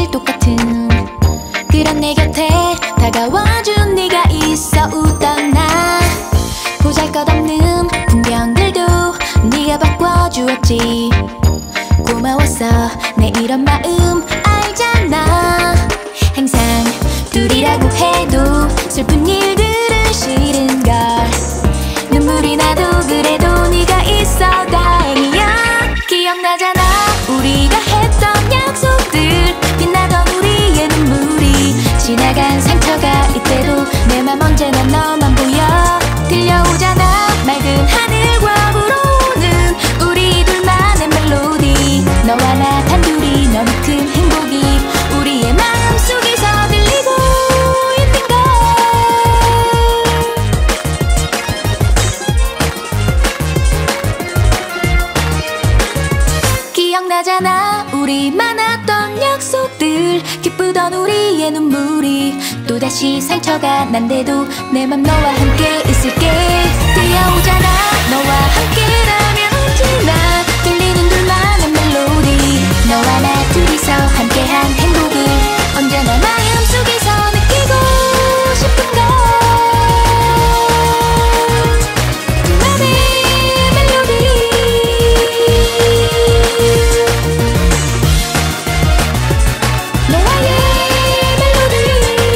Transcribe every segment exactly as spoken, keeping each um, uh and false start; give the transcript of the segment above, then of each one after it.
매일 똑같은 그런 내 곁에 다가와준 네가 있어. 웃던 나 보잘것없는 풍경들도 네가 바꿔주었지. 고마웠어 내 이런 마음 알잖아. 항상 둘이라고 해도 슬픈 일들은 싫은걸. 눈물이 나도 그래도 네가 있어 다행이야. 기억나잖아 우리가 했던 약속들. 빛나던 우리의 눈물이 지나간 상처가 이때도 내 맘 언제나 너만 보여. 들려오잖아 맑은 하늘과 불어오는 우리 둘만의 멜로디. 너와 나 단둘이 너무 큰 행복이 우리의 마음속에서 들리고 있는 걸. 기억나잖아 우리 많았던 약속들. 기쁘던 우리의 눈물이 또다시 상처가 난데도 내 맘 너와 함께 있을게. 들려오잖아 너와 함께라면 언제나 들리는 둘만의 멜로디. 너와 나 둘이서 함께한 행복을 언제나 마음속에서 느끼고 싶은 걸. 둘만의 멜로디. 너와의 멜로디.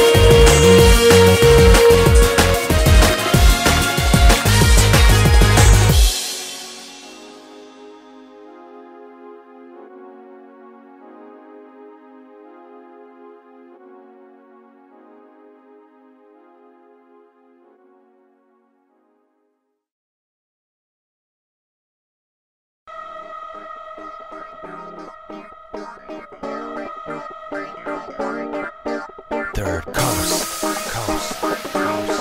Third coast, coast, coast.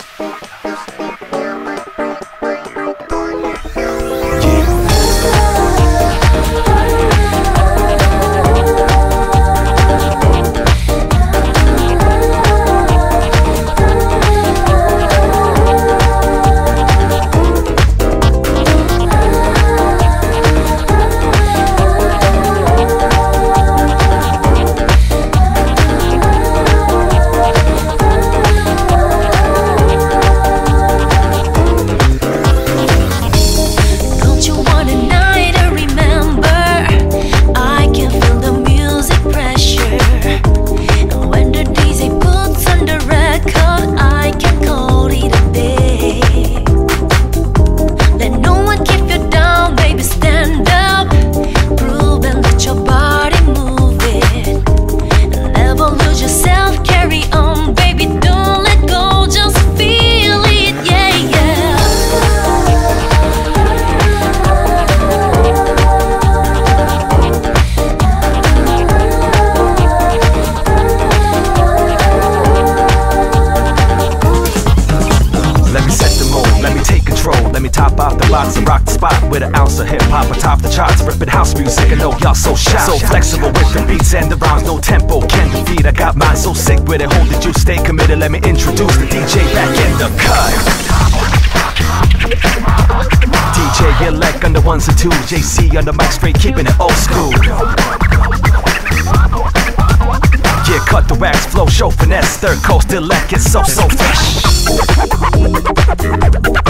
With an ounce of hip-hop atop the charts, ripping house music. I know y'all so shy, so flexible with the beats and the rhymes. No tempo can defeat, I got mine so sick with it. Hold it, you stay committed, let me introduce the D J back in the cut. D J Elect on the ones and twos, J C on the mic straight, keeping it old school. Yeah, cut the wax, flow, show finesse. Third Coast Elect is so, so fresh.